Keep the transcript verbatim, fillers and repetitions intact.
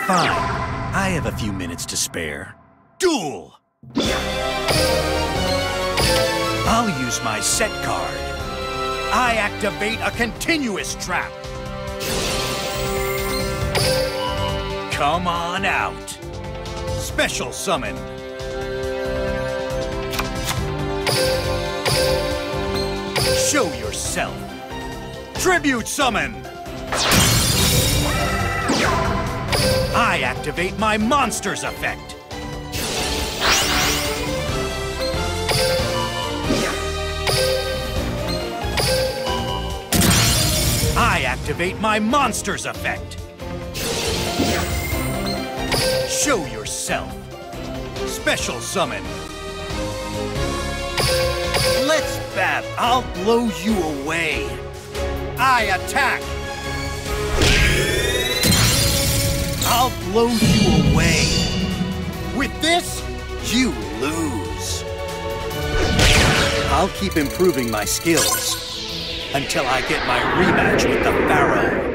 Fine. I have a few minutes to spare. Duel! I'll use my set card. I activate a continuous trap. Come on out. Special summon. Show yourself. Tribute summon. I activate my monster's effect. I activate my monster's effect. Show yourself. Special summon. Let's bat. I'll blow you away. I attack. I'll blow you away. With this, you lose. I'll keep improving my skills until I get my rematch with the Pharaoh.